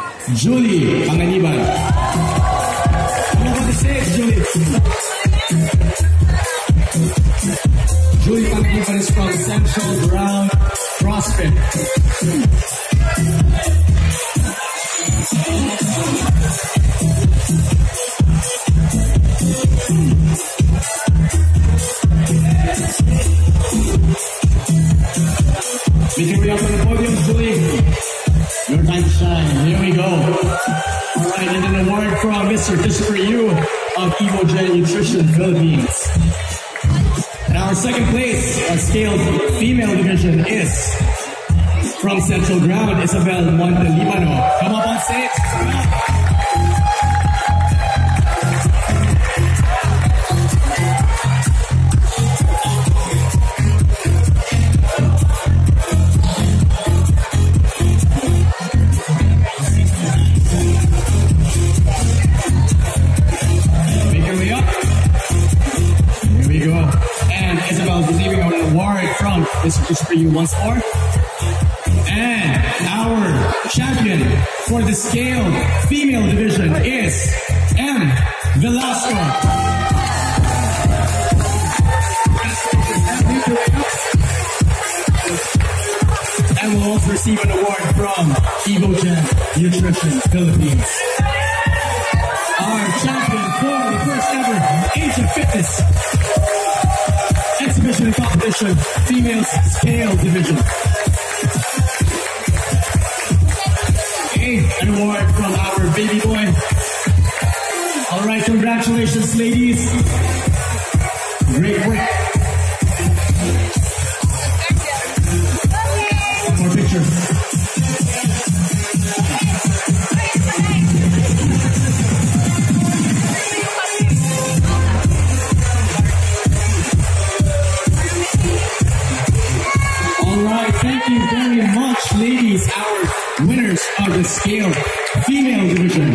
Julie Panganiban. Come on the stage, Julie. Julie Panganiban is from Central Ground CrossFit. Making way up on the podium, Julie. Your time to shine. Here we go. All right, and an award from Mr. Christopher Yu of Evogen Nutrition Philippines. And our second place, our scaled female division is from Central Ground, Isabel Montelibano. Come up on stage. This is just for you once more. And our champion for the scaled female division is M. Velasco. And we'll also receive an award from Evogen Nutrition Philippines. Our champion for the first ever Asian Fitness Exhibition and Competition Females Scale Division. Okay, an award from our baby boy. Alright, congratulations ladies. Great work. One more picture. Thank you very much, ladies, our winners of the scaled female division.